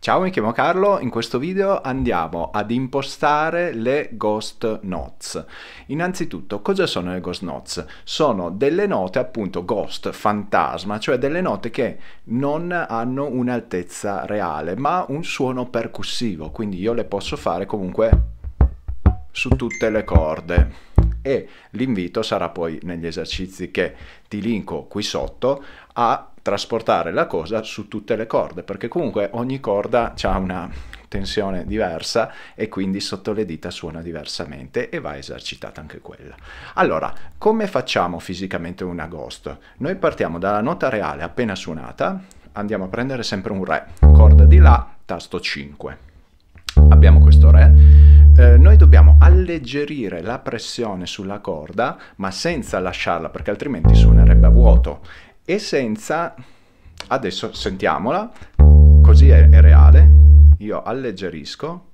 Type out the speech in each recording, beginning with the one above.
Ciao, mi chiamo Carlo, in questo video andiamo ad impostare le Ghost Notes. Innanzitutto, cosa sono le Ghost Notes? Sono delle note appunto ghost, fantasma, cioè delle note che non hanno un'altezza reale, ma un suono percussivo, quindi io le posso fare comunque su tutte le corde. E l'invito sarà poi negli esercizi che ti linko qui sotto a trasportare la cosa su tutte le corde, perché comunque ogni corda ha una tensione diversa e quindi sotto le dita suona diversamente e va esercitata anche quella. Allora, come facciamo fisicamente una ghost? Noi partiamo dalla nota reale appena suonata, andiamo a prendere sempre un Re, corda di La, tasto 5. Abbiamo questo Re. Noi dobbiamo alleggerire la pressione sulla corda, ma senza lasciarla, perché altrimenti suonerebbe a vuoto. E senza... Adesso sentiamola, così è reale. Io alleggerisco,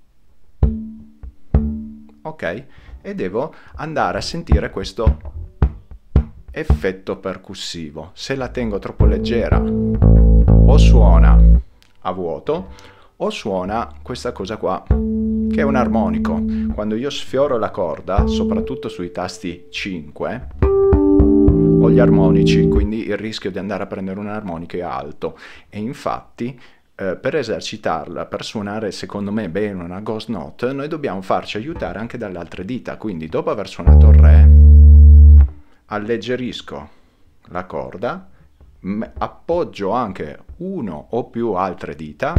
ok? E devo andare a sentire questo effetto percussivo. Se la tengo troppo leggera, o suona a vuoto, o suona questa cosa qua, che è un armonico. Quando io sfioro la corda, soprattutto sui tasti 5, ho gli armonici, quindi il rischio di andare a prendere un armonico è alto. E infatti, per esercitarla, per suonare secondo me bene una ghost note, noi dobbiamo farci aiutare anche dalle altre dita. Quindi dopo aver suonato il Re, alleggerisco la corda, appoggio anche uno o più altre dita,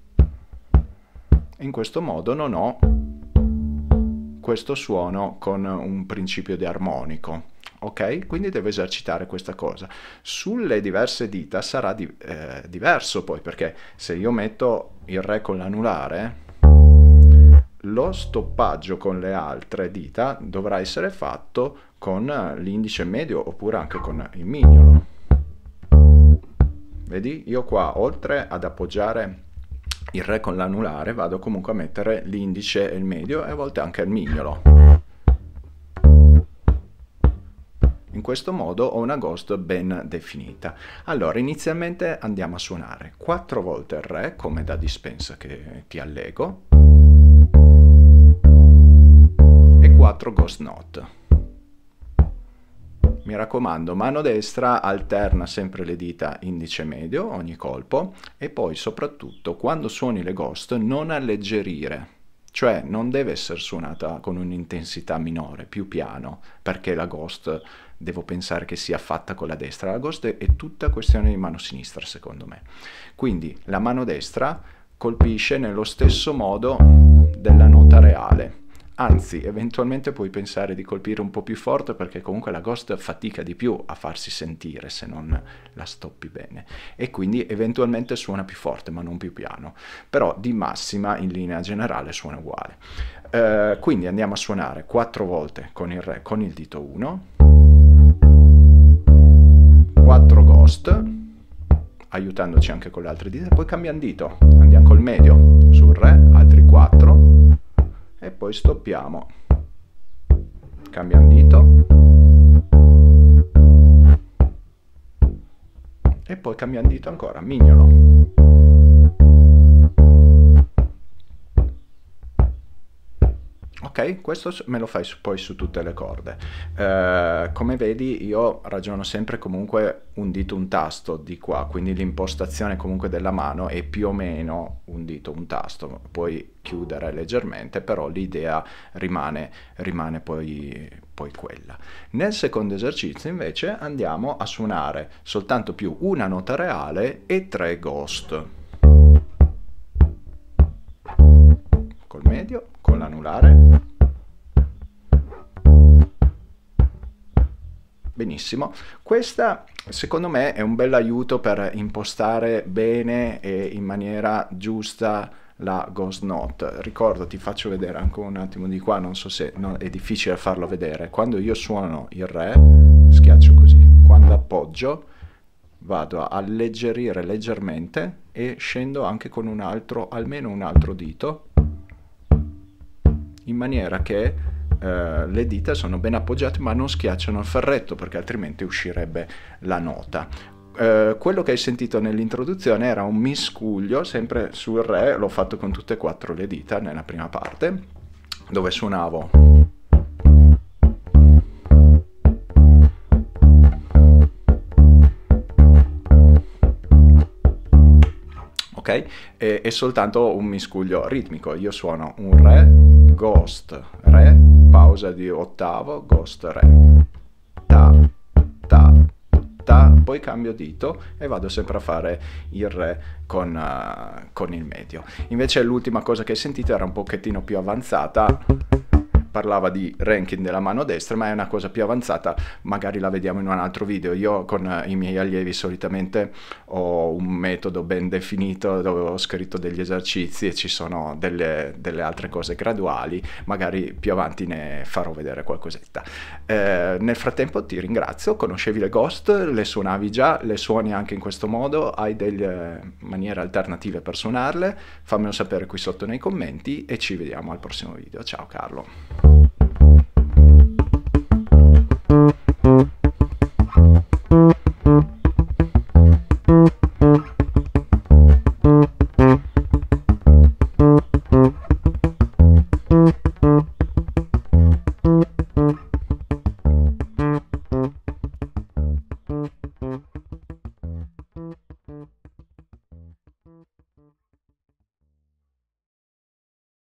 in questo modo non ho questo suono con un principio di armonico, ok? Quindi devo esercitare questa cosa. Sulle diverse dita sarà diverso poi, perché se io metto il Re con l'anulare, lo stoppaggio con le altre dita dovrà essere fatto con l'indice medio oppure anche con il mignolo. Vedi? Io qua, oltre ad appoggiare il Re con l'anulare, vado comunque a mettere l'indice e il medio e a volte anche il mignolo. In questo modo ho una ghost ben definita. Allora, inizialmente andiamo a suonare 4 volte il Re, come da dispensa che ti allego, e 4 ghost note. Mi raccomando, mano destra alterna sempre le dita indice e medio ogni colpo, e poi soprattutto quando suoni le ghost non alleggerire, cioè non deve essere suonata con un'intensità minore, più piano, perché la ghost devo pensare che sia fatta con la destra. La ghost è tutta questione di mano sinistra secondo me, quindi la mano destra colpisce nello stesso modo della nota reale. Anzi, eventualmente puoi pensare di colpire un po' più forte, perché comunque la ghost fatica di più a farsi sentire se non la stoppi bene, e quindi eventualmente suona più forte ma non più piano, però di massima in linea generale suona uguale. Quindi andiamo a suonare 4 volte con il Re con il dito 1, 4 ghost, aiutandoci anche con le altre dita, e poi cambiamo dito, andiamo col medio sul Re, altri 4, e poi stoppiamo, cambiamo dito, e poi cambiamo dito ancora, mignolo. Ok, questo me lo fai poi su tutte le corde. Come vedi io ragiono sempre comunque un dito un tasto di qua, quindi l'impostazione comunque della mano è più o meno un dito un tasto, puoi chiudere leggermente, però l'idea rimane poi quella. Nel secondo esercizio invece andiamo a suonare soltanto più una nota reale e 3 ghost. Col medio, con l'anulare. Benissimo, questa secondo me è un bel aiuto per impostare bene e in maniera giusta la ghost note. Ricordo, ti faccio vedere anche un attimo di qua, non so se è difficile farlo vedere. Quando io suono il Re, schiaccio così, quando appoggio vado a alleggerire leggermente e scendo anche con un altro, almeno un altro dito, in maniera che le dita sono ben appoggiate ma non schiacciano il ferretto, perché altrimenti uscirebbe la nota. quello che hai sentito nell'introduzione era un miscuglio, sempre sul re, l'ho fatto con tutte e quattro le dita nella prima parte, dove suonavo. Ok? È soltanto un miscuglio ritmico. Io suono un re, ghost, re, pausa di ottavo, ghost, re, ta, ta, ta, poi cambio dito e vado sempre a fare il re con il medio. Invece l'ultima cosa che hai sentito era un pochettino più avanzata, parlava di ranking della mano destra, ma è una cosa più avanzata, magari la vediamo in un altro video. Io con i miei allievi solitamente ho un metodo ben definito dove ho scritto degli esercizi e ci sono delle altre cose graduali, magari più avanti ne farò vedere qualcosetta. Nel frattempo ti ringrazio, conoscevi le ghost, le suonavi già, le suoni anche in questo modo, hai delle maniere alternative per suonarle, fammelo sapere qui sotto nei commenti e ci vediamo al prossimo video. Ciao Carlo.